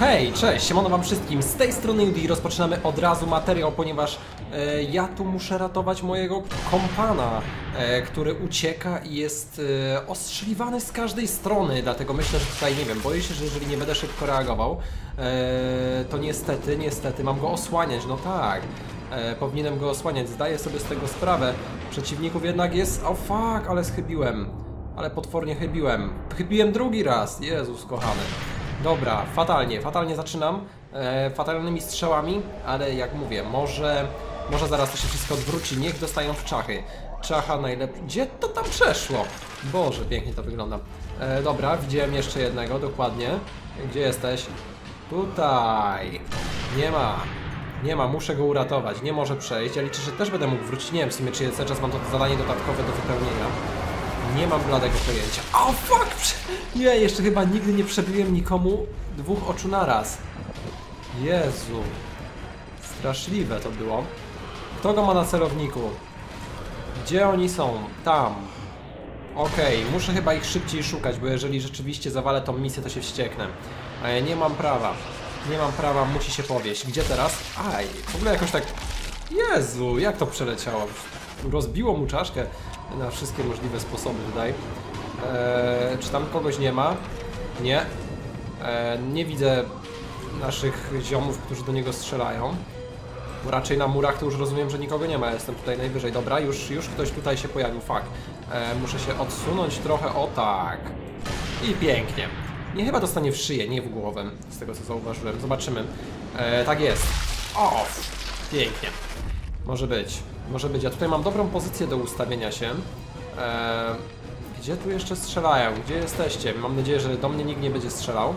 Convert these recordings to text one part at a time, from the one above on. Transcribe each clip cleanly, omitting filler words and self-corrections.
Hej, cześć, siemano wam wszystkim, z tej strony Judy. Rozpoczynamy od razu materiał, ponieważ ja tu muszę ratować mojego kompana, który ucieka i jest ostrzeliwany z każdej strony. Dlatego myślę, że tutaj, nie wiem, boję się, że jeżeli nie będę szybko reagował, to niestety mam go osłaniać, no tak. Powinienem go osłaniać, zdaję sobie z tego sprawę. Przeciwników jednak jest... O fuck, ale schybiłem. Ale potwornie chybiłem. Chybiłem drugi raz, Jezus kochany. Dobra, fatalnie zaczynam. Fatalnymi strzałami, ale jak mówię, może zaraz to się wszystko odwróci. Niech dostają w czachy. Czacha najlepiej... Gdzie to tam przeszło? Boże, pięknie to wygląda. Dobra, widziałem jeszcze jednego, dokładnie. Gdzie jesteś? Tutaj. Nie ma, muszę go uratować. Nie może przejść. Ja liczę, że też będę mógł wrócić. Nie wiem w sumie, czy cały czas mam to zadanie dodatkowe do wypełnienia. Nie mam bladego pojęcia. O fuck! Nie, jeszcze chyba nigdy nie przebiłem nikomu dwóch oczu naraz. Jezu. Straszliwe to było. Kto go ma na celowniku? Gdzie oni są? Tam. Okej, muszę chyba ich szybciej szukać, bo jeżeli rzeczywiście zawalę tą misję, to się wścieknę. A ja nie mam prawa. Nie mam prawa, musi się powieść. Gdzie teraz? Aj, w ogóle jakoś tak... Jezu, jak to przeleciało? Rozbiło mu czaszkę na wszystkie możliwe sposoby tutaj. Czy tam kogoś nie ma? Nie. Nie widzę naszych ziomów, którzy do niego strzelają. Bo raczej na murach to już rozumiem, że nikogo nie ma. Jestem tutaj najwyżej. Dobra, już ktoś tutaj się pojawił. Fuck. Muszę się odsunąć trochę. O tak. I pięknie. Nie, chyba dostanie w szyję, nie w głowę. Z tego co zauważyłem. Zobaczymy. Tak jest. O! Pięknie. Może być. Ja tutaj mam dobrą pozycję do ustawienia się. Gdzie tu jeszcze strzelają? Gdzie jesteście? Mam nadzieję, że do mnie nikt nie będzie strzelał.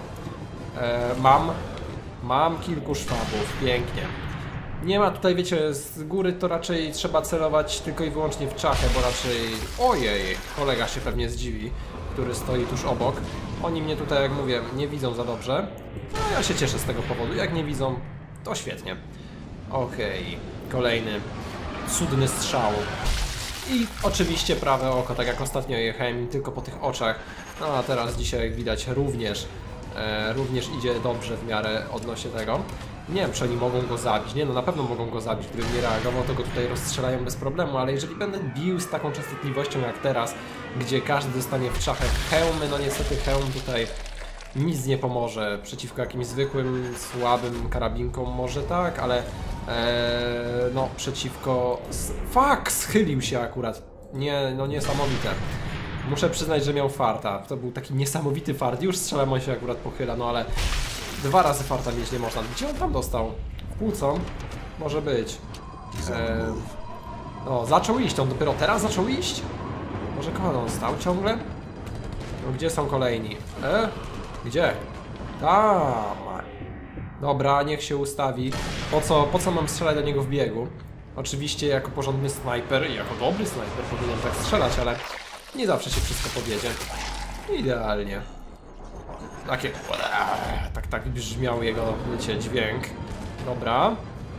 Mam kilku szwabów. Pięknie. Nie ma tutaj, wiecie, z góry to raczej trzeba celować tylko i wyłącznie w czachę, bo raczej... Ojej, kolega się pewnie zdziwi, który stoi tuż obok. Oni mnie tutaj, jak mówię, nie widzą za dobrze. No ja się cieszę z tego powodu. Jak nie widzą, to świetnie. Okej, kolejny cudny strzał. I oczywiście prawe oko, tak jak ostatnio jechałem tylko po tych oczach. No a teraz dzisiaj, jak widać, również idzie dobrze w miarę odnośnie tego. Nie wiem, czy oni mogą go zabić. Nie, no na pewno mogą go zabić. Gdybym nie reagował, to go tutaj rozstrzelają bez problemu, ale jeżeli będę bił z taką częstotliwością jak teraz, gdzie każdy dostanie w czachę hełmy, no niestety hełm tutaj nic nie pomoże. Przeciwko jakimś zwykłym, słabym karabinkom może tak, ale no przeciwko... Fuck! Schylił się akurat. Nie, no niesamowite. Muszę przyznać, że miał farta. To był taki niesamowity fart. Już strzelam, on się akurat pochyla, no ale... Dwa razy farta mieć nie można. Gdzie on tam dostał? W płuco? Może być. No, zaczął iść. On dopiero teraz zaczął iść? Może kogo on stał ciągle? No, gdzie są kolejni? Gdzie? Tam. Dobra, niech się ustawi. Po co mam strzelać do niego w biegu? Oczywiście jako porządny snajper i jako dobry snajper powinienem tak strzelać, ale nie zawsze się wszystko powiedzie. Idealnie. Takie... Tak brzmiał jego, wiecie, dźwięk. Dobra.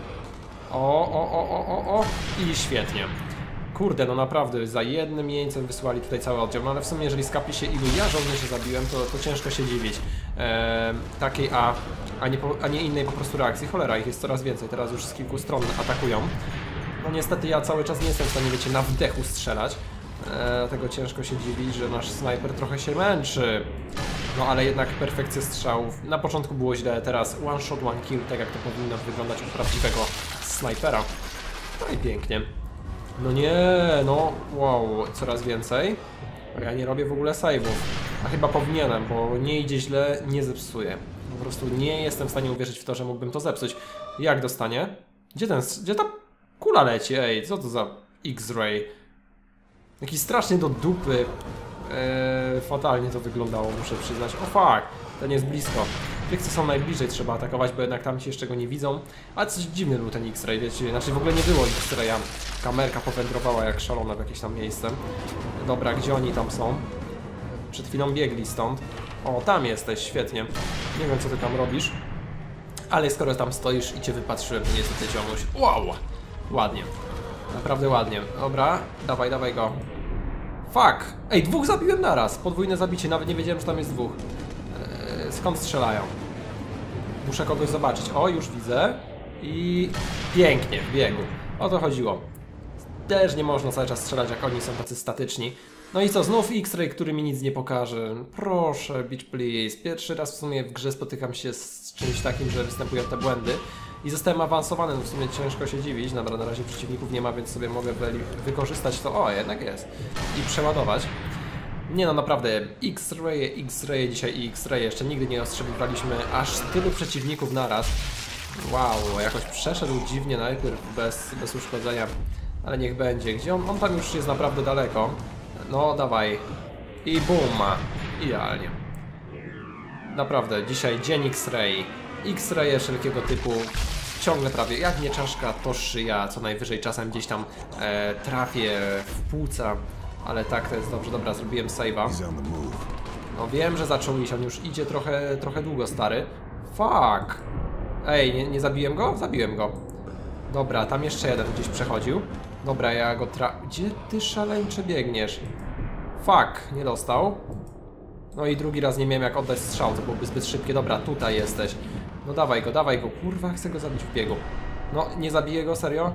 O. I świetnie. Kurde, no naprawdę, za jednym jeńcem wysłali tutaj cały oddział. No ale w sumie, jeżeli skapi się ilu ja żołnierzy zabiłem, to ciężko się dziwić. Takiej a nie innej po prostu reakcji. Cholera, ich jest coraz więcej. Teraz już z kilku stron atakują. No niestety ja cały czas nie jestem w stanie, wiecie, na wdechu strzelać. Dlatego ciężko się dziwić, że nasz snajper trochę się męczy. No ale jednak perfekcja strzałów. Na początku było źle, teraz one shot, one kill, tak jak to powinno wyglądać u prawdziwego snajpera. No i pięknie. No nie, no wow, coraz więcej. Ja nie robię w ogóle save'ów. A chyba powinienem, bo nie idzie źle, nie zepsuję. Po prostu nie jestem w stanie uwierzyć w to, że mógłbym to zepsuć. Jak dostanie? Gdzie ta kula leci? Ej, co to za X-ray? Jakiś strasznie do dupy. Fatalnie to wyglądało, muszę przyznać. O fuck, ten jest blisko. Tych, co są najbliżej, trzeba atakować, bo jednak tamci jeszcze go nie widzą. Ale coś dziwny był ten X-ray, wiecie, znaczy w ogóle nie było X-raya. Kamerka powędrowała jak szalona w jakieś tam miejsce. Dobra, gdzie oni tam są? Przed chwilą biegli stąd. O, tam jesteś, świetnie. Nie wiem, co ty tam robisz. Ale skoro tam stoisz i cię wypatrzyłem, to niestety ziomuś. Wow! Ładnie. Naprawdę ładnie. Dobra, dawaj go. Fuck! Ej, dwóch zabiłem naraz. Podwójne zabicie, nawet nie wiedziałem, że tam jest dwóch. Skąd strzelają? Muszę kogoś zobaczyć. O, już widzę. I pięknie, w biegu. O to chodziło. Też nie można cały czas strzelać, jak oni są tacy statyczni. No i co, znów X-Ray, który mi nic nie pokaże. Proszę, bitch please. Pierwszy raz w sumie w grze spotykam się z czymś takim, że występują te błędy. I zostałem awansowany, no w sumie ciężko się dziwić. Dobra, na razie przeciwników nie ma, więc sobie mogę wykorzystać to. O, jednak jest. I przeładować. Nie no, naprawdę, X-Ray dzisiaj i X-Ray. Jeszcze nigdy nie ostrzeliwaliśmy aż tylu przeciwników naraz. Wow, jakoś przeszedł dziwnie najpierw bez uszkodzenia. Ale niech będzie. Gdzie on? On tam już jest naprawdę daleko. No, dawaj. I boom. Idealnie. Naprawdę, dzisiaj dzień X-Ray. X-Raye wszelkiego typu. Ciągle prawie. Jak nie czaszka, to szyja. Co najwyżej czasem gdzieś tam trafię w płuca. Ale tak, to jest dobrze. Dobra, zrobiłem save'a. No wiem, że zaczął iść. On już idzie trochę długo, stary. Fuck. Ej, nie zabiłem go? Zabiłem go. Dobra, tam jeszcze jeden gdzieś przechodził. Dobra, ja go Gdzie ty szaleńcze biegniesz? Fuck, nie dostał. No i drugi raz nie miałem jak oddać strzał, to byłoby zbyt szybkie. Dobra, tutaj jesteś. No dawaj go. Kurwa, chcę go zabić w biegu. No, nie zabiję go, serio?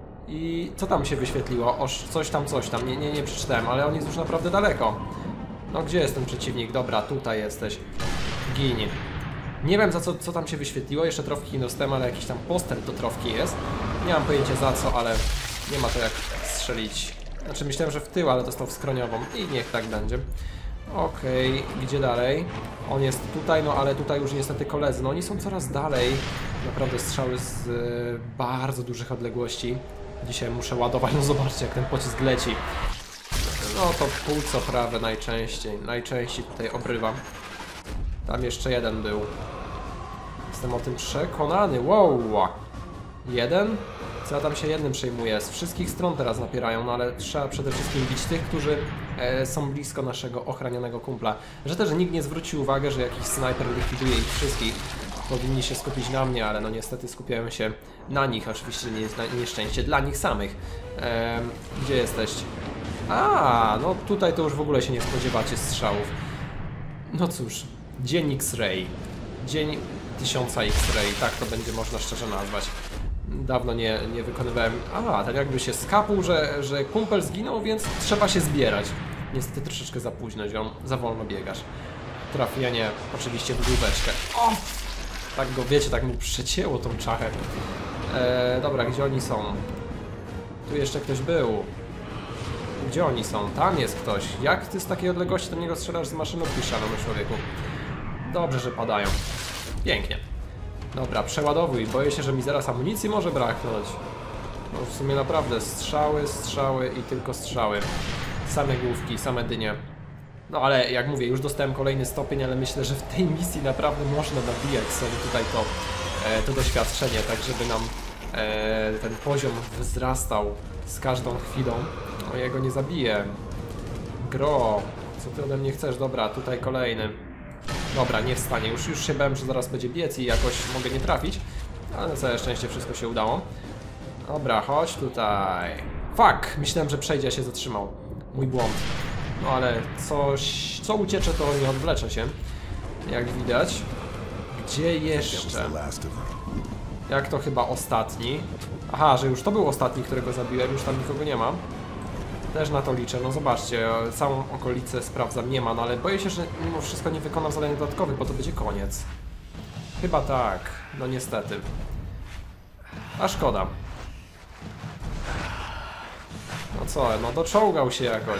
I co tam się wyświetliło? O, coś tam. Nie przeczytałem, ale on jest już naprawdę daleko. No, gdzie jest ten przeciwnik? Dobra, tutaj jesteś. Ginie. Nie wiem co tam się wyświetliło, jeszcze trofki nie dostałem, ale jakiś tam poster do trofki jest. Nie mam pojęcia za co, ale nie ma to jak strzelić. Znaczy myślałem, że w tył, ale dostał w skroniową i niech tak będzie. Okej, gdzie dalej? On jest tutaj, no ale tutaj już niestety koledzy, no oni są coraz dalej. Naprawdę strzały z bardzo dużych odległości. Dzisiaj muszę ładować, no zobaczcie jak ten pocisk leci. No to płuco prawe najczęściej tutaj obrywam. Tam jeszcze jeden był. Jestem o tym przekonany. Wow! Jeden? Co ja tam się jednym przejmuję? Z wszystkich stron teraz napierają, no ale trzeba przede wszystkim bić tych, którzy są blisko naszego ochronionego kumpla. Że też nikt nie zwrócił uwagi, że jakiś snajper likwiduje ich wszystkich. Powinni się skupić na mnie, ale no niestety skupiają się na nich. Oczywiście nie jest nieszczęście dla nich samych. Gdzie jesteś? A, no tutaj to już w ogóle się nie spodziewacie strzałów. No cóż. Dzień X-Ray. Dzień 1000 X-Ray, tak to będzie można szczerze nazwać. Dawno nie wykonywałem... A, tak jakby się skapuł, że kumpel zginął, więc trzeba się zbierać. Niestety troszeczkę za późno, ziom. Za wolno biegasz. Trafienie oczywiście w główeczkę. O! Tak go, wiecie, tak mu przecięło tą czachę. Dobra, gdzie oni są? Tu jeszcze ktoś był. Gdzie oni są? Tam jest ktoś. Jak ty z takiej odległości do niego strzelasz z maszynówki, szalony człowieku? Dobrze, że padają. Pięknie. Dobra, przeładowuj. Boję się, że mi zaraz amunicji może braknąć. No w sumie naprawdę strzały i tylko strzały. Same główki, same dynie. No ale jak mówię, już dostałem kolejny stopień, ale myślę, że w tej misji naprawdę można nabijać sobie tutaj to doświadczenie, tak żeby nam ten poziom wzrastał z każdą chwilą. No ja go nie zabiję. Gro, co ty ode mnie chcesz? Dobra, tutaj kolejny. Dobra, nie wstanie. Już się bałem, że zaraz będzie biec i jakoś mogę nie trafić. Ale na całe szczęście wszystko się udało. Dobra, chodź tutaj. Fuck! Myślałem, że przejdzie, a się zatrzymał. Mój błąd. No ale co uciecze, to nie odwlecze się. Jak widać. Gdzie jeszcze? Jak to chyba ostatni? Aha, że już to był ostatni, którego zabiłem. Już tam nikogo nie ma. Też na to liczę, no zobaczcie, całą okolicę sprawdzam, nie ma, no ale boję się, że mimo wszystko nie wykonam zadań dodatkowych, bo to będzie koniec. Chyba tak, no niestety. A szkoda. No co, no doczołgał się jakoś.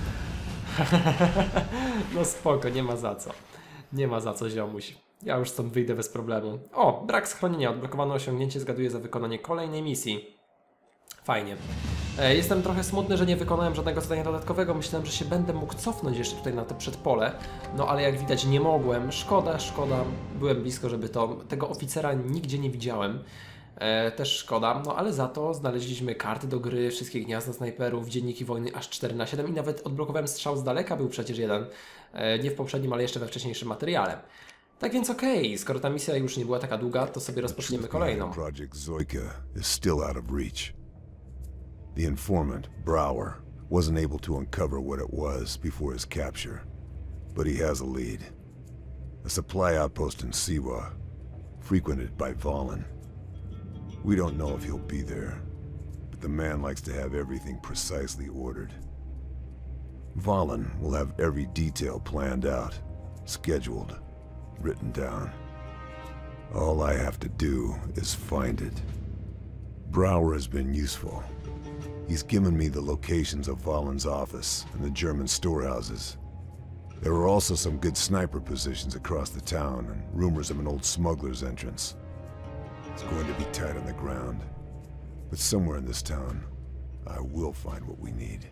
No spoko, nie ma za co. Nie ma za co, ziomuś. Ja już stąd wyjdę bez problemu. O, brak schronienia, odblokowano osiągnięcie, zgaduję za wykonanie kolejnej misji. Fajnie. Jestem trochę smutny, że nie wykonałem żadnego zadania dodatkowego. Myślałem, że się będę mógł cofnąć jeszcze tutaj na to przedpole. No ale jak widać nie mogłem. Szkoda. Byłem blisko, żeby tego oficera nigdzie nie widziałem. Też szkoda. No ale za to znaleźliśmy karty do gry, wszystkie gniazda snajperów, dzienniki wojny aż 4/7 i nawet odblokowałem strzał z daleka, był przecież jeden. Nie w poprzednim, ale jeszcze we wcześniejszym materiale. Tak więc okej, skoro ta misja już nie była taka długa, to sobie rozpoczniemy kolejną. Project Zoika is still out of reach. The informant, Brower, wasn't able to uncover what it was before his capture, but he has a lead. A supply outpost in Siwa. frequented by Valen. We don't know if he'll be there, but the man likes to have everything precisely ordered. Valen will have every detail planned out, scheduled, written down. All I have to do is find it. Brower has been useful. He's given me the locations of Valen's office and the German storehouses. There are also some good sniper positions across the town and rumors of an old smuggler's entrance. It's going to be tight on the ground, but somewhere in this town, I will find what we need.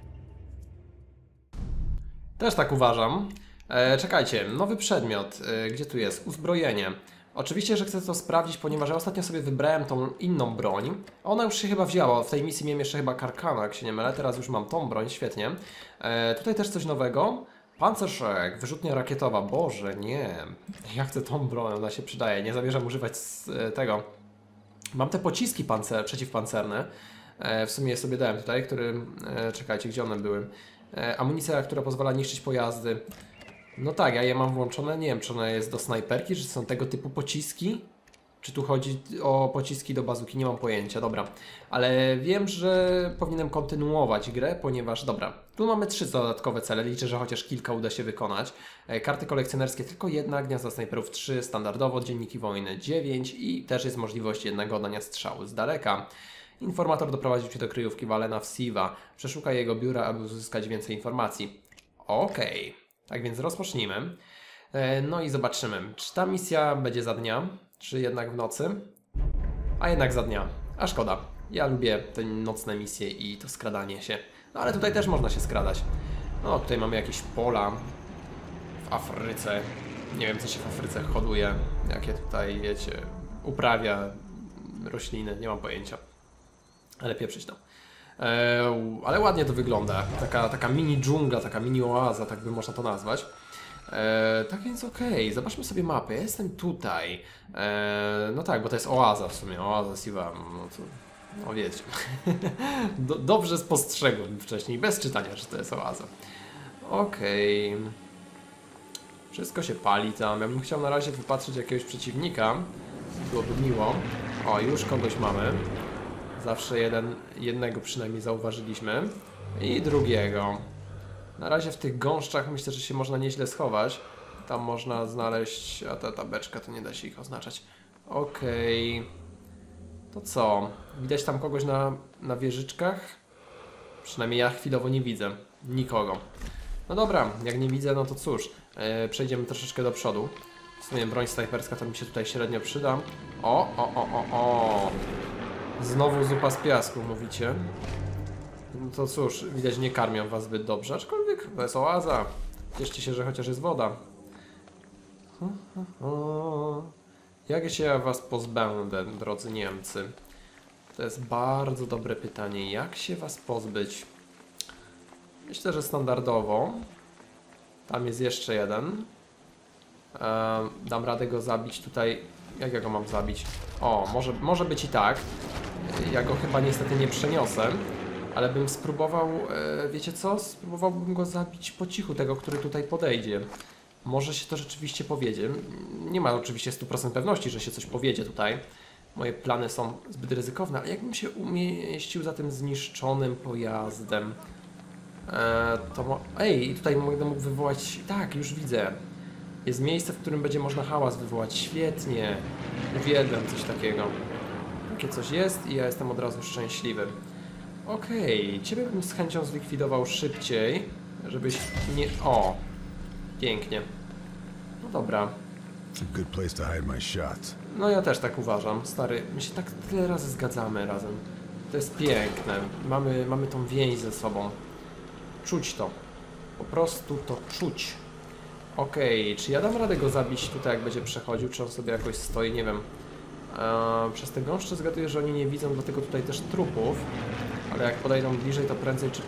Też tak uważam. Czekajcie, nowy przedmiot. Gdzie tu jest? Uzbrojenie. Oczywiście, że chcę to sprawdzić, ponieważ ja ostatnio sobie wybrałem tą inną broń. Ona już się chyba wzięła. W tej misji miałem jeszcze chyba Karkana, jak się nie mylę. Teraz już mam tą broń, świetnie. Tutaj też coś nowego. Pancerszek, wyrzutnia rakietowa. Boże, nie. Ja chcę tą broń, ona się przydaje. Nie zamierzam używać tego. Mam te pociski przeciwpancerne. W sumie je sobie dałem tutaj, czekajcie, gdzie one były? Amunicja, która pozwala niszczyć pojazdy. No tak, ja je mam włączone. Nie wiem, czy ona jest do snajperki, czy są tego typu pociski. Czy tu chodzi o pociski do bazuki? Nie mam pojęcia, dobra. Ale wiem, że powinienem kontynuować grę, ponieważ, dobra, tu mamy 3 dodatkowe cele. Liczę, że chociaż kilka uda się wykonać. Karty kolekcjonerskie tylko 1, gniazda snajperów 3, standardowo, dzienniki wojny 9 i też jest możliwość jednego dania strzału z daleka. Informator doprowadził Cię do kryjówki Valena w Siwa. Przeszukaj jego biura, aby uzyskać więcej informacji. Okej. Tak więc rozpocznijmy. No i zobaczymy, czy ta misja będzie za dnia, czy jednak w nocy. A jednak za dnia. A szkoda. Ja lubię te nocne misje i to skradanie się. No ale tutaj też można się skradać. No tutaj mamy jakieś pola w Afryce. Nie wiem, co się w Afryce hoduje. Jakie tutaj, wiecie, uprawia rośliny. Nie mam pojęcia. Ale pieprzyć to. Ale ładnie to wygląda. Taka mini dżungla, taka mini oaza, tak by można to nazwać. Tak więc okej, zobaczmy sobie mapę. Ja jestem tutaj. No tak, bo to jest oaza w sumie. Oaza Siwa. No to, no wiecie. Dobrze spostrzegłem wcześniej, bez czytania, że to jest oaza. Okej. Wszystko się pali tam. Ja bym chciał na razie wypatrzyć jakiegoś przeciwnika. Byłoby miło. O, już kogoś mamy. Zawsze jednego przynajmniej zauważyliśmy. I drugiego. Na razie w tych gąszczach myślę, że się można nieźle schować. Tam można znaleźć... A ta beczka, to nie da się ich oznaczać. Okej. To co? Widać tam kogoś na wieżyczkach? Przynajmniej ja chwilowo nie widzę. Nikogo. No dobra, jak nie widzę, no to cóż. Przejdziemy troszeczkę do przodu. W sumie broń snajperska to mi się tutaj średnio przyda. O. Znowu zupa z piasku, mówicie? No to cóż, widać, nie karmią was zbyt dobrze, aczkolwiek to jest oaza. Cieszcie się, że chociaż jest woda. Jak się ja was pozbędę, drodzy Niemcy? To jest bardzo dobre pytanie. Jak się was pozbyć? Myślę, że standardowo. Tam jest jeszcze jeden. Dam radę go zabić tutaj. Jak ja go mam zabić? O, może być i tak. Ja go chyba niestety nie przeniosę. Ale bym spróbował, wiecie co? Spróbowałbym go zabić po cichu, tego, który tutaj podejdzie. Może się to rzeczywiście powiedzie. Nie ma oczywiście 100% pewności, że się coś powiedzie tutaj. Moje plany są zbyt ryzykowne, ale jakbym się umieścił za tym zniszczonym pojazdem, Ej, tutaj będę mógł wywołać... Tak, już widzę. Jest miejsce, w którym będzie można hałas wywołać. Świetnie. Uwielbiam coś takiego. Takie coś jest i ja jestem od razu szczęśliwy. Okej, ciebie bym z chęcią zlikwidował szybciej, żebyś nie... O! Pięknie. No dobra. No ja też tak uważam, stary. My się tak tyle razy zgadzamy razem. To jest piękne. Mamy tą więź ze sobą. Czuć to. Po prostu to czuć. Okej, czy ja dam radę go zabić tutaj, jak będzie przechodził, czy on sobie jakoś stoi, nie wiem. Przez te gąszcze zgaduję, że oni nie widzą, dlatego tutaj też trupów. Ale jak podejdą bliżej, to prędzej czy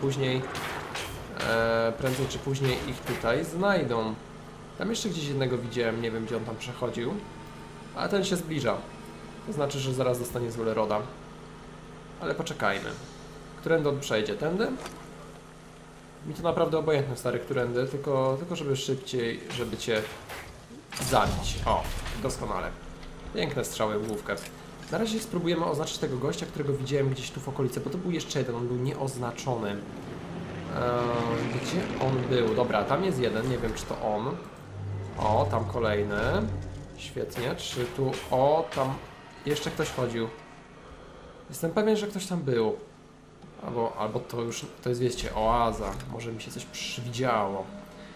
później ich tutaj znajdą. Tam jeszcze gdzieś jednego widziałem, nie wiem, gdzie on tam przechodził. Ale ten się zbliża. To znaczy, że zaraz dostanie z Roda. Ale poczekajmy. Którędy on przejdzie? Tędy? Mi to naprawdę obojętne, stary, którędy, tylko żeby szybciej, żeby cię zabić. O, doskonale. Piękne strzały w główkę. Na razie spróbujemy oznaczyć tego gościa, którego widziałem gdzieś tu w okolicy, bo to był jeszcze jeden, on był nieoznaczony. Gdzie on był? Dobra, tam jest jeden, nie wiem czy to on. O, tam kolejny. Świetnie, czy tu... O, tam jeszcze ktoś chodził. Jestem pewien, że ktoś tam był. Albo to już, to jest, wiecie, oaza. Może mi się coś przywidziało.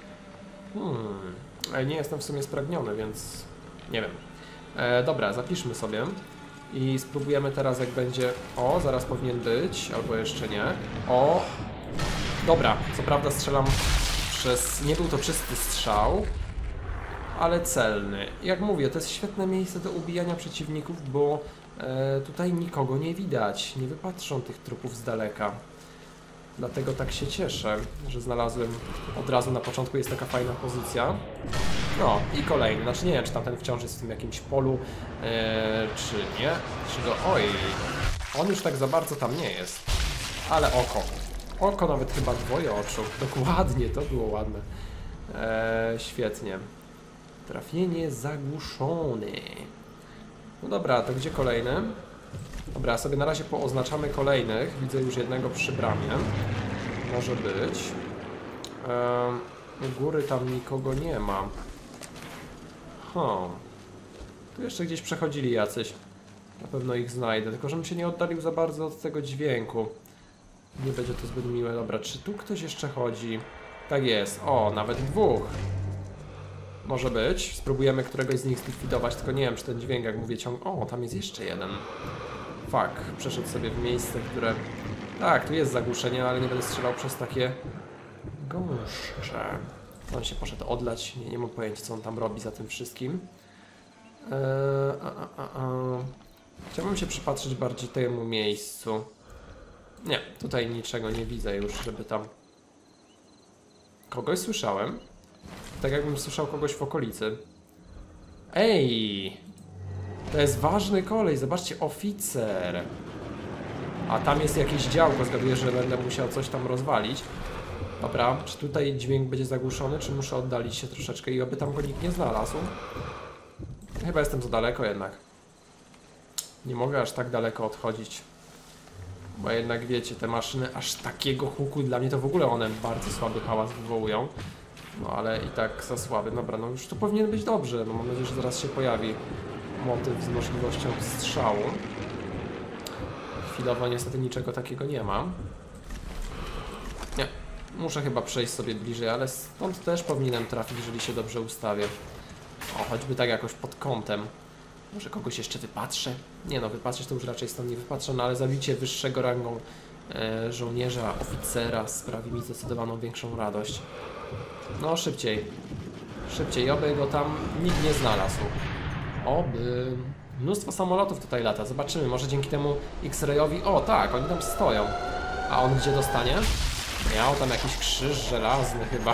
Ale nie jestem w sumie spragniony, więc nie wiem. Dobra, zapiszmy sobie. I spróbujemy teraz, jak będzie... O, zaraz powinien być, albo jeszcze nie. O! Dobra, co prawda strzelam przez... Nie był to czysty strzał, ale celny. Jak mówię, to jest świetne miejsce do ubijania przeciwników, bo tutaj nikogo nie widać. Nie wypatrzą tych trupów z daleka. Dlatego tak się cieszę, że znalazłem od razu na początku, jest taka fajna pozycja. No i kolejny, znaczy nie wiem, czy tamten wciąż jest w tym jakimś polu, czy nie. Czy go... Oj, on już tak za bardzo tam nie jest. Ale oko. Oko, nawet chyba dwoje oczu. Dokładnie, to było ładne. Świetnie. Trafienie zagłuszone. No dobra, to gdzie kolejny? Dobra, sobie na razie pooznaczamy kolejnych. Widzę już jednego przy bramie. Może być. U góry tam nikogo nie ma. Tu jeszcze gdzieś przechodzili jacyś. Na pewno ich znajdę, tylko żebym się nie oddalił za bardzo od tego dźwięku. Nie będzie to zbyt miłe. Dobra, czy tu ktoś jeszcze chodzi? Tak jest. O, nawet dwóch. Może być. Spróbujemy któregoś z nich zlikwidować, tylko nie wiem, czy ten dźwięk, jak mówię, O, tam jest jeszcze jeden. Fuck, przeszedł sobie w miejsce, które... Tak, tu jest zagłuszenie, ale nie będę strzelał przez takie gąszcze. On się poszedł odlać, nie mam pojęcia, co on tam robi za tym wszystkim. Chciałbym się przypatrzeć bardziej temu miejscu. Nie, tutaj niczego nie widzę już, żeby tam... Kogoś słyszałem. Tak jakbym słyszał kogoś w okolicy. Ej! To jest ważny kolej, zobaczcie, oficer. A tam jest jakieś działko, zgaduję, że będę musiał coś tam rozwalić. Dobra, czy tutaj dźwięk będzie zagłuszony, czy muszę oddalić się troszeczkę i oby tam go nikt nie znalazł? Chyba jestem za daleko jednak. Nie mogę aż tak daleko odchodzić. Bo jednak wiecie, te maszyny aż takiego huku, dla mnie to w ogóle one bardzo słaby hałas wywołują. No ale i tak za słaby. Dobra, no już to powinien być dobrze. No mam nadzieję, że zaraz się pojawi motyw z możliwością strzału. Chwilowo niestety niczego takiego nie ma. Nie, muszę chyba przejść sobie bliżej, ale stąd też powinienem trafić, jeżeli się dobrze ustawię. O, choćby tak jakoś pod kątem. Może kogoś jeszcze wypatrzę? Nie no, wypatrzeć to już raczej stąd nie wypatrzę, no ale zabicie wyższego rangą żołnierza, oficera sprawi mi zdecydowaną większą radość. No, szybciej. Szybciej, oby go tam nikt nie znalazł. Oby. Mnóstwo samolotów tutaj lata. Zobaczymy, może dzięki temu X-rayowi... O, tak, oni tam stoją. A on gdzie dostanie? Miał tam jakiś krzyż żelazny chyba.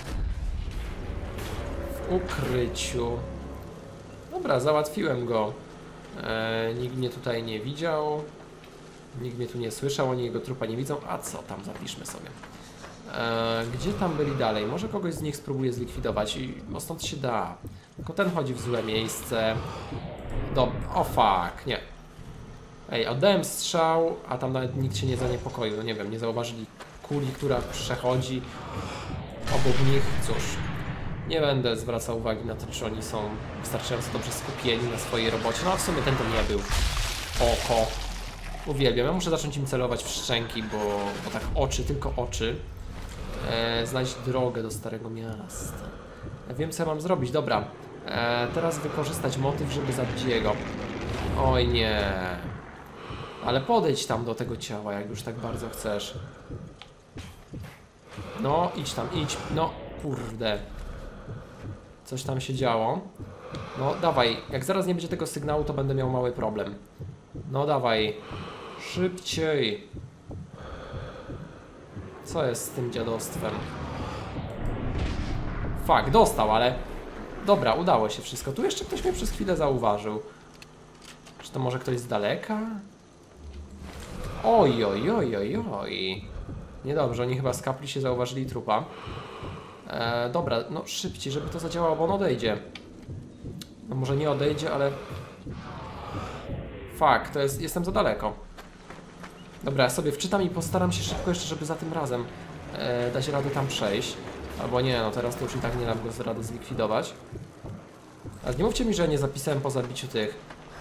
W ukryciu. Dobra, załatwiłem go. Nikt mnie tutaj nie widział. Nikt mnie tu nie słyszał, oni jego trupa nie widzą. A co tam, zapiszmy sobie. Gdzie tam byli dalej? Może kogoś z nich spróbuję zlikwidować i stąd się da. Tylko ten chodzi w złe miejsce. O fuck, nie. Ej, oddałem strzał, a tam nawet nikt się nie zaniepokoił. No nie wiem, nie zauważyli kuli, która przechodzi obok nich. Cóż, nie będę zwracał uwagi na to, czy oni są wystarczająco dobrze skupieni na swojej robocie. No a w sumie ten to nie był. Oko. Uwielbiam. Ja muszę zacząć im celować w szczęki, bo tak oczy, tylko oczy. Znaleźć drogę do Starego Miasta. Ja wiem, co ja mam zrobić. Dobra. Teraz wykorzystać motyw, żeby zabić jego. Oj nie. Ale podejdź tam do tego ciała, jak już tak bardzo chcesz. No, idź tam, idź. No, kurde. Coś tam się działo. No, dawaj. Jak zaraz nie będzie tego sygnału, to będę miał mały problem. No, dawaj. Szybciej. Co jest z tym dziadostwem? Fuck, dostał, ale... Dobra, udało się wszystko. Tu jeszcze ktoś mnie przez chwilę zauważył. Czy to może ktoś z daleka? Oj, oj, oj, oj, oj. Niedobrze, oni chyba z kapli się zauważyli trupa. Dobra, no szybciej, żeby to zadziałało, bo on odejdzie. No może nie odejdzie, ale Fuck, to jest... jestem za daleko. Dobra, ja sobie wczytam i postaram się szybko jeszcze, żeby za tym razem dać radę tam przejść. Albo nie, no teraz to już i tak nie dam go rady zlikwidować. Ale nie mówcie mi, że nie zapisałem po zabiciu tych.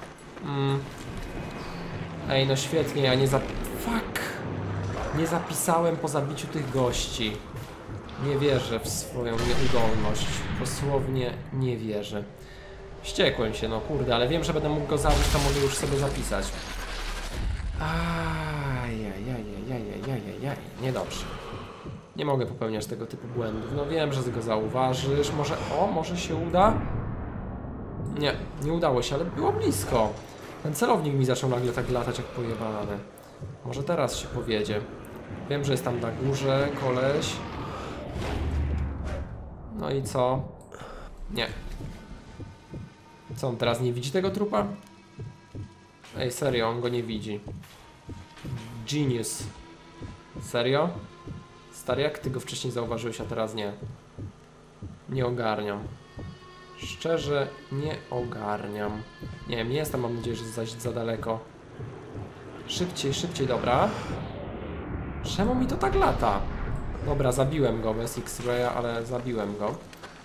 Ej, no świetnie, ja nie Fuck! Nie zapisałem po zabiciu tych gości. Nie wierzę w swoją nieudolność. Dosłownie nie wierzę. Wściekłem się, no kurde, ale wiem, że będę mógł go zabić, to mogę już sobie zapisać. Ajajajajajajajajaj. Niedobrze. Nie mogę popełniać tego typu błędów. No wiem, że go zauważysz. Może... O, może się uda? Nie, nie udało się, ale było blisko. Ten celownik mi zaczął nagle tak latać jak pojebany. Może teraz się powiedzie. Wiem, że jest tam na górze koleś. No i co? Nie. Co, on teraz nie widzi tego trupa? Ej, serio, on go nie widzi. Genius. Serio? Stary, jak ty go wcześniej zauważyłeś, a teraz nie? Nie ogarniam. Szczerze, nie ogarniam. Nie wiem, nie jestem, mam nadzieję, że zaś za daleko. Szybciej, szybciej, dobra. Czemu mi to tak lata? Dobra, zabiłem go bez X-Raya, ale zabiłem go.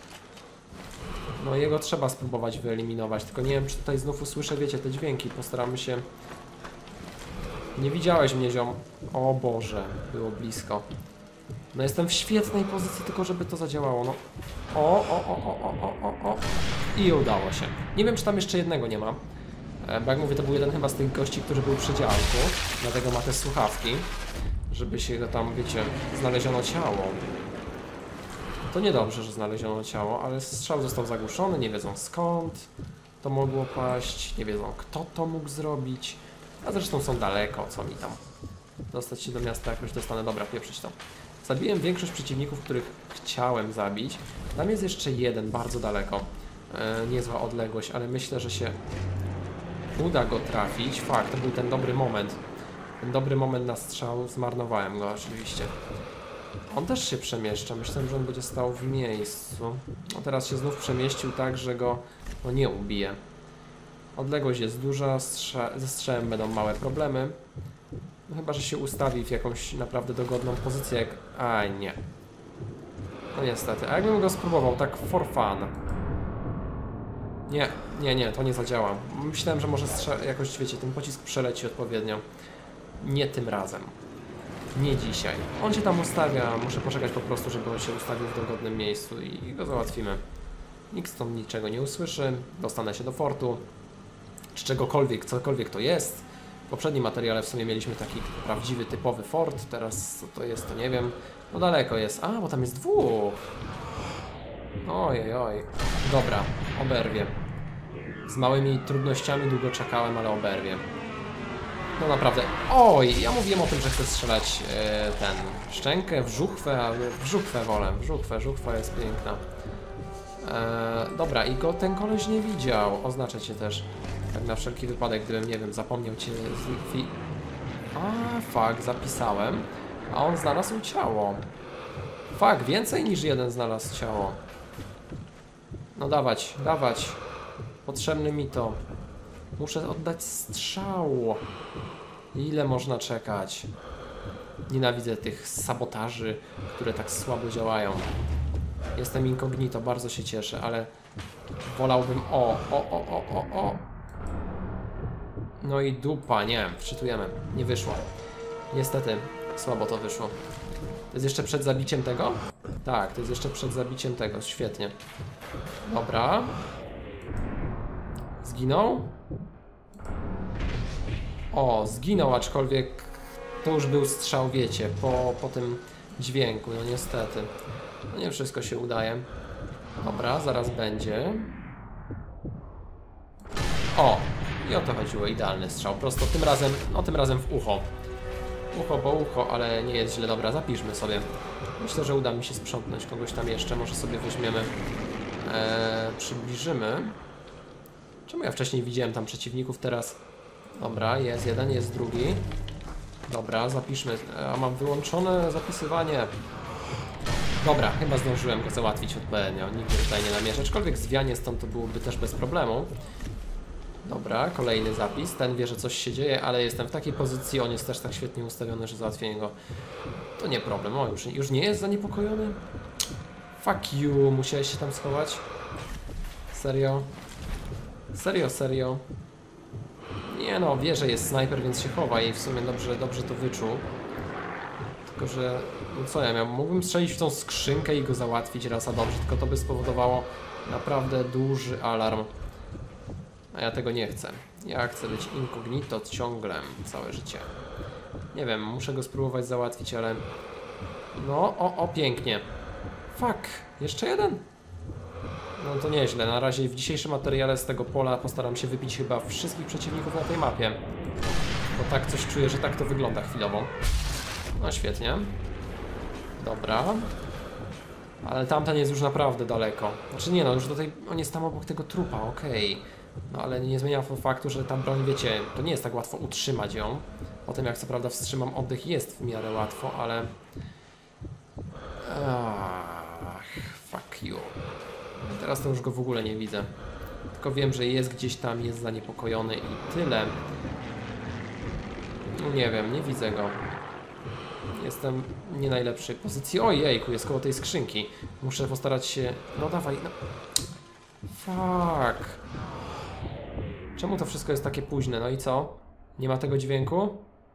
No jego trzeba spróbować wyeliminować, tylko nie wiem, czy tutaj znów usłyszę, wiecie, te dźwięki. Postaramy się... Nie widziałeś mnie, ziom. O Boże, było blisko. No jestem w świetnej pozycji, tylko żeby to zadziałało, no. O. I udało się. Nie wiem, czy tam jeszcze jednego nie ma. Bo jak mówię, to był jeden chyba z tych gości, który był przy działku. Dlatego ma te słuchawki. Żeby się go tam, wiecie, znaleziono ciało. To niedobrze, że znaleziono ciało, ale strzał został zagłuszony, nie wiedzą skąd to mogło paść, nie wiedzą kto to mógł zrobić. A zresztą są daleko, co mi tam. Dostać się do miasta jakoś dostanę. Dobra, pieprzyć to. Zabiłem większość przeciwników, których chciałem zabić. Tam jest jeszcze jeden, bardzo daleko. Niezła odległość, ale myślę, że się uda go trafić. Fakt, to był ten dobry moment. Ten dobry moment na strzał, zmarnowałem go oczywiście. On też się przemieszcza, myślałem, że on będzie stał w miejscu. No teraz się znów przemieścił tak, że go no, nie ubije. Odległość jest duża, ze strzałem będą małe problemy. No, chyba, że się ustawi w jakąś naprawdę dogodną pozycję, jak... Aj, nie. No niestety, a jakbym go spróbował tak for fun. Nie, to nie zadziała. Myślałem, że może jakoś, wiecie, ten pocisk przeleci odpowiednio. Nie tym razem. Nie dzisiaj. On się tam ustawia, muszę poczekać po prostu, żeby on się ustawił w dogodnym miejscu i go załatwimy. Nikt stąd niczego nie usłyszy, dostanę się do fortu, czy czegokolwiek, cokolwiek to jest. W poprzednim materiale w sumie mieliśmy taki prawdziwy, typowy fort, teraz co to jest, to nie wiem. No daleko jest, a bo tam jest dwóch. Ojej. Dobra, oberwie. Z małymi trudnościami długo czekałem, ale oberwie. No naprawdę. Oj, ja mówiłem o tym, że chcę strzelać ten szczękę w żuchwę, ale w żuchwę wolę. Żuchwa jest piękna. Dobra, i go ten koleś nie widział. Oznaczę cię też. Tak na wszelki wypadek, gdybym, nie wiem, zapomniał cię fuck, zapisałem. A on znalazł ciało. Fuck, więcej niż jeden znalazł ciało. No dawać. Potrzebny mi to. Muszę oddać strzał. Ile można czekać? Nienawidzę tych sabotaży, które tak słabo działają. Jestem incognito, bardzo się cieszę, ale wolałbym... O. No i dupa, nie, wczytujemy. Nie wyszło. Niestety, słabo to wyszło. To jest jeszcze przed zabiciem tego? Tak, to jest jeszcze przed zabiciem tego, świetnie. Dobra. Zginął? O, zginął, aczkolwiek to już był strzał, wiecie, po tym dźwięku, no niestety. No nie wszystko się udaje. Dobra, zaraz będzie. O, i o to chodziło, idealny strzał, prosto tym razem w ucho. Ucho po ucho, ale nie jest źle, dobra, zapiszmy sobie. Myślę, że uda mi się sprzątnąć kogoś tam jeszcze, może sobie weźmiemy, przybliżymy. Czemu ja wcześniej widziałem tam przeciwników, teraz... Dobra, jest jeden, jest drugi. Dobra, zapiszmy. A mam wyłączone zapisywanie. Dobra, chyba zdążyłem go załatwić odpowiednio. Nigdy tutaj nie namierzę. Aczkolwiek zwianie stąd to byłoby też bez problemu. Dobra, kolejny zapis. Ten wie, że coś się dzieje, ale jestem w takiej pozycji, on jest też tak świetnie ustawiony, że załatwienie go to nie problem. O, już nie jest zaniepokojony? Fuck you, musiałeś się tam schować? Serio? Serio? Nie no, wie, że jest snajper, więc się chowa i w sumie dobrze to wyczuł. Tylko, że... No co ja mógłbym strzelić w tą skrzynkę i go załatwić raz a dobrze, tylko to by spowodowało naprawdę duży alarm. A ja tego nie chcę. Ja chcę być incognito ciągle, całe życie. Nie wiem, muszę go spróbować załatwić, ale... No, o, pięknie. Fuck, jeszcze jeden? No to nieźle, na razie w dzisiejszym materiale z tego pola postaram się wybić chyba wszystkich przeciwników na tej mapie. Bo tak coś czuję, że tak to wygląda chwilowo. No świetnie. Dobra. Ale tamten jest już naprawdę daleko. Znaczy nie no, już do tej... On jest tam obok tego trupa, okej. No ale nie zmienia to faktu, że ta broń, wiecie, to nie jest tak łatwo utrzymać ją. Potem jak co prawda wstrzymam oddech, jest w miarę łatwo, ale... Ach, fuck you. Teraz to już go w ogóle nie widzę. Tylko wiem, że jest gdzieś tam, jest zaniepokojony i tyle. No nie wiem, nie widzę go. Jestem w nie najlepszej pozycji. Ojejku, jest koło tej skrzynki. Muszę postarać się... No dawaj, no... Fuck. Czemu to wszystko jest takie późne? No i co? Nie ma tego dźwięku?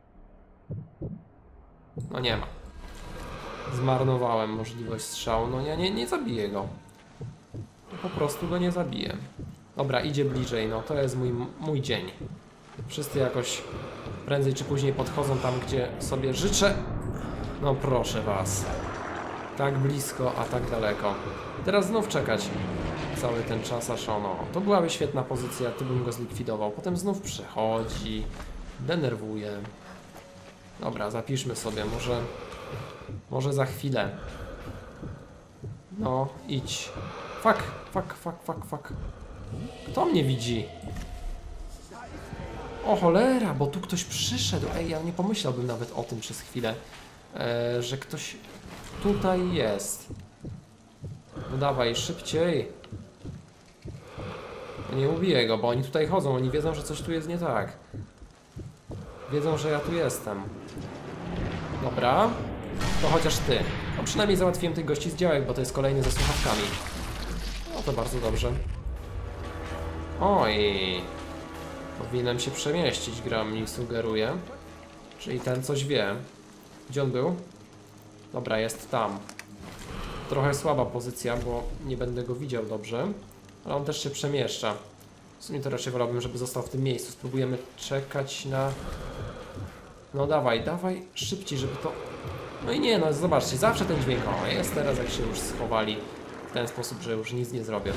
No nie ma. Zmarnowałem możliwość strzału. No ja nie zabiję go. Po prostu go nie zabiję. Dobra, idzie bliżej. No to jest mój dzień. Wszyscy jakoś prędzej czy później podchodzą tam, gdzie sobie życzę. No proszę was. Tak blisko, a tak daleko. Teraz znów czekać cały ten czas, aż ono... To byłaby świetna pozycja, tu bym go zlikwidował. Potem znów przechodzi, denerwuje. Dobra, zapiszmy sobie, może za chwilę. No, idź. Fuck. Kto mnie widzi? O cholera, bo tu ktoś przyszedł. Ej, ja nie pomyślałbym nawet o tym przez chwilę, że ktoś tutaj jest. No dawaj, szybciej. Nie ubiję go, bo oni tutaj chodzą, oni wiedzą, że coś tu jest nie tak. Wiedzą, że ja tu jestem. Dobra, to chociaż ty. No przynajmniej załatwiłem tych gości z działek, bo to jest kolejny ze słuchawkami. No to bardzo dobrze. Oj. Powinienem się przemieścić, gra mi sugeruje. Czyli ten coś wie. Gdzie on był? Dobra, jest tam. Trochę słaba pozycja, bo nie będę go widział dobrze. Ale on też się przemieszcza. W sumie to raczej wolałbym, żeby został w tym miejscu. Spróbujemy czekać na... No dawaj, szybciej, żeby to... No i nie, no zobaczcie, zawsze ten dźwięk. O, jest teraz, jak się już schowali w ten sposób, że już nic nie zrobię.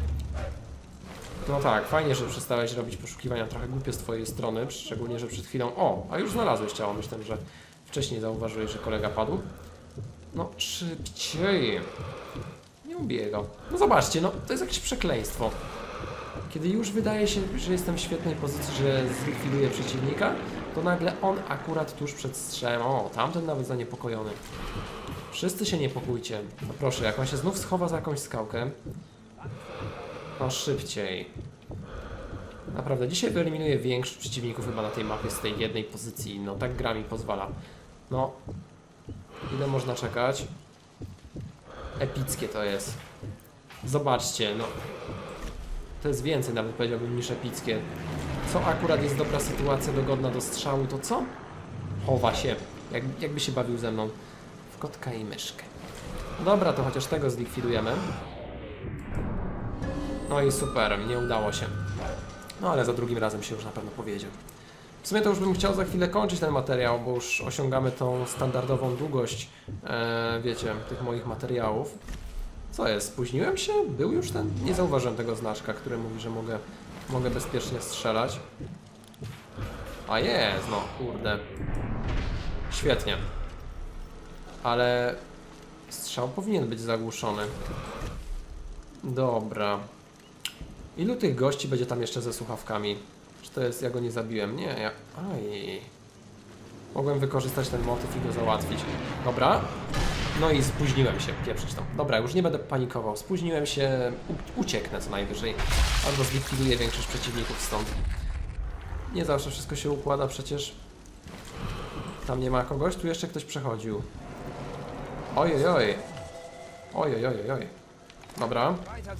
No tak, fajnie, że przestałeś robić poszukiwania, trochę głupie z twojej strony, szczególnie, że przed chwilą... O, a już znalazłeś ciało, myślę, że wcześniej zauważyłeś, że kolega padł. No, szybciej. Nie ubiję go. No zobaczcie, no to jest jakieś przekleństwo. Kiedy już wydaje się, że jestem w świetnej pozycji, że zlikwiduję przeciwnika, to nagle on akurat tuż przed strzałem. O, tamten nawet zaniepokojony. Wszyscy się niepokójcie. No proszę, jak on się znów schowa za jakąś skałkę. No szybciej. Naprawdę, dzisiaj wyeliminuję większość przeciwników chyba na tej mapie z tej jednej pozycji. No tak gra mi pozwala. No. Ile można czekać? Epickie to jest. Zobaczcie, no. To jest więcej nawet powiedziałbym niż epickie. Co akurat jest dobra sytuacja dogodna do strzału, to co? Chowa się. Jakby się bawił ze mną. W kotka i myszkę. Dobra, to chociaż tego zlikwidujemy. No i super, nie udało się. No ale za drugim razem się już na pewno powiedzie. W sumie to już bym chciał za chwilę kończyć ten materiał, bo już osiągamy tą standardową długość, wiecie, tych moich materiałów. Co jest? Spóźniłem się? Był już ten? Nie zauważyłem tego znaczka, który mówi, że mogę bezpiecznie strzelać. A jest, no kurde. Świetnie. Ale strzał powinien być zagłuszony. Dobra. Ilu tych gości będzie tam jeszcze ze słuchawkami? Czy to jest, ja go nie zabiłem? Nie, ja... Aj. Mogłem wykorzystać ten motyw i go załatwić. Dobra. No i spóźniłem się, pieprzyć tam. Dobra, już nie będę panikował. Spóźniłem się, ucieknę co najwyżej. Albo zlikwiduję większość przeciwników stąd. Nie zawsze wszystko się układa przecież. Tam nie ma kogoś, tu jeszcze ktoś przechodził. Ojojoj. Ojojojoj. Dobra.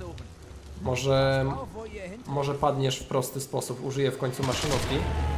Może padniesz w prosty sposób. Użyję w końcu maszynówki.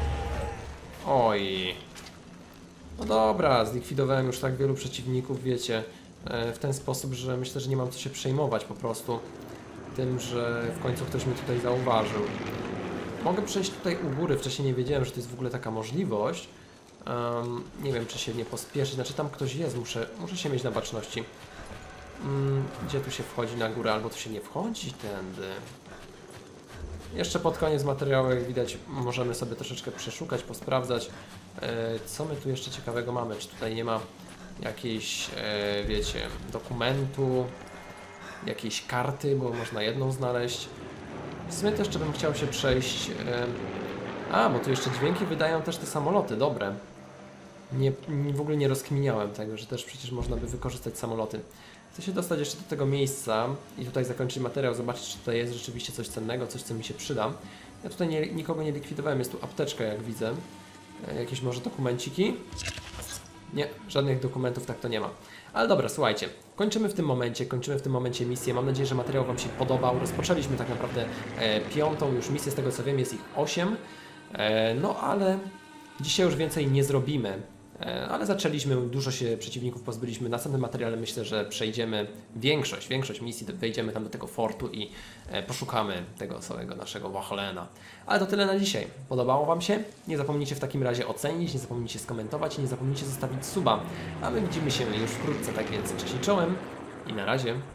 Oj. No dobra, zlikwidowałem już tak wielu przeciwników, wiecie, w ten sposób, że myślę, że nie mam co się przejmować po prostu tym, że w końcu ktoś mnie tutaj zauważył. Mogę przejść tutaj u góry, wcześniej nie wiedziałem, że to jest w ogóle taka możliwość. Nie wiem, czy się nie pospieszyć, znaczy tam ktoś jest, muszę się mieć na baczności. Gdzie tu się wchodzi na górę, albo tu się nie wchodzi tędy. Jeszcze pod koniec materiału, jak widać, możemy sobie troszeczkę przeszukać, posprawdzać, co my tu jeszcze ciekawego mamy. Czy tutaj nie ma jakiejś, wiecie, dokumentu, jakiejś karty, bo można jedną znaleźć. W sumie też jeszcze bym chciał się przejść... bo tu jeszcze dźwięki wydają też te samoloty, dobre. W ogóle nie rozkminiałem tego, że też przecież można by wykorzystać samoloty. Chcę się dostać jeszcze do tego miejsca i tutaj zakończyć materiał, zobaczyć, czy tutaj jest rzeczywiście coś cennego, coś, co mi się przyda. Ja tutaj nikogo nie likwidowałem, jest tu apteczka, jak widzę. Jakieś może dokumenciki? Nie, żadnych dokumentów tak to nie ma. Ale dobra, słuchajcie, kończymy w tym momencie misję. Mam nadzieję, że materiał Wam się podobał. Rozpoczęliśmy tak naprawdę 5. już misję, z tego co wiem jest ich 8. No ale dzisiaj już więcej nie zrobimy. Ale zaczęliśmy, dużo się przeciwników pozbyliśmy. W następnym materiale myślę, że przejdziemy większość misji, wejdziemy tam do tego fortu i poszukamy tego całego naszego Wacholena. Ale to tyle na dzisiaj. Podobało Wam się? Nie zapomnijcie w takim razie ocenić, nie zapomnijcie skomentować i nie zapomnijcie zostawić suba. A my widzimy się już wkrótce, tak więc cześć i czołem i na razie.